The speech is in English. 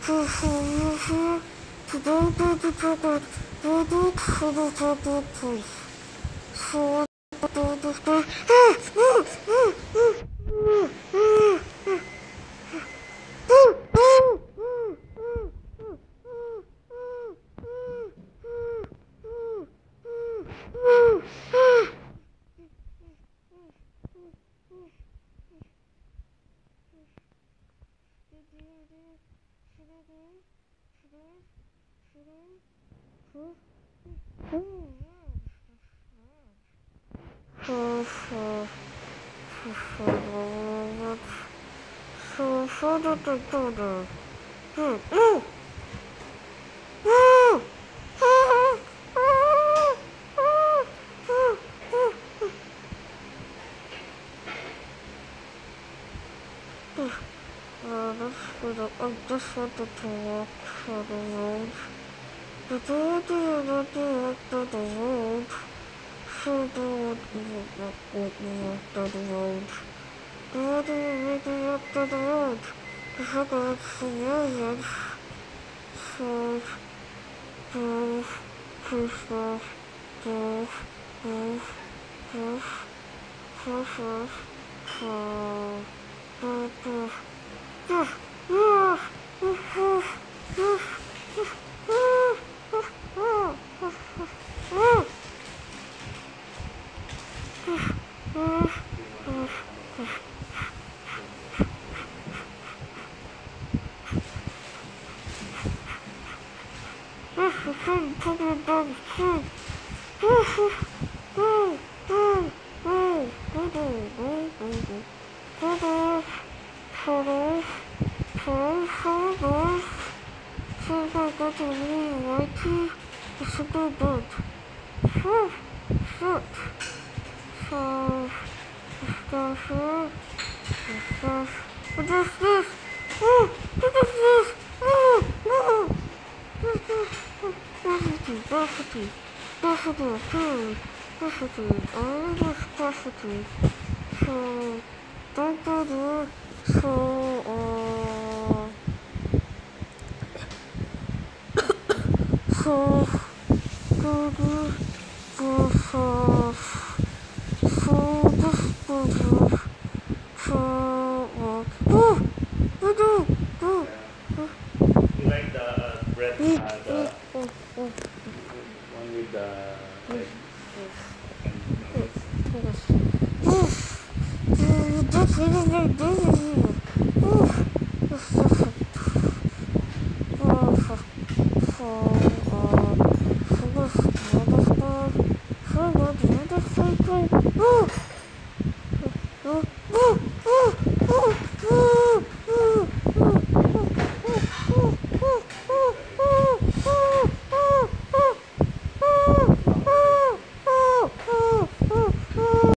I just wanted to walk for the road. The road. So the road walk me up the road. The road make me up the road. The sugar familiar. So move, push off, move, move, move, push off, What is this? Oh, what is this? Oh, no! Buffety, I was Buffety. So, don't go there. So, go there. You like the bread